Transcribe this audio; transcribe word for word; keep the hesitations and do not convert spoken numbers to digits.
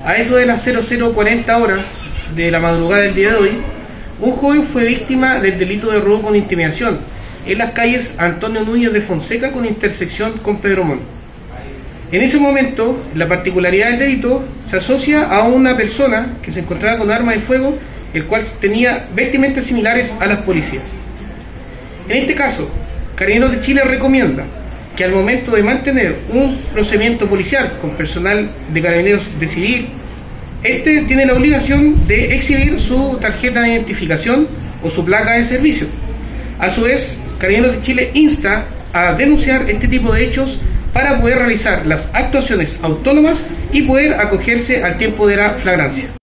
A eso de las cero cero cuarenta horas de la madrugada del día de hoy, un joven fue víctima del delito de robo con intimidación en las calles Antonio Núñez de Fonseca con intersección con Pedro Montt. En ese momento, la particularidad del delito se asocia a una persona que se encontraba con arma de fuego, el cual tenía vestimentas similares a las policías. En este caso, Carabineros de Chile recomienda que al momento de mantener un procedimiento policial con personal de Carabineros de civil, este tiene la obligación de exhibir su tarjeta de identificación o su placa de servicio. A su vez, Carabineros de Chile insta a denunciar este tipo de hechos para poder realizar las actuaciones autónomas y poder acogerse al tiempo de la flagrancia.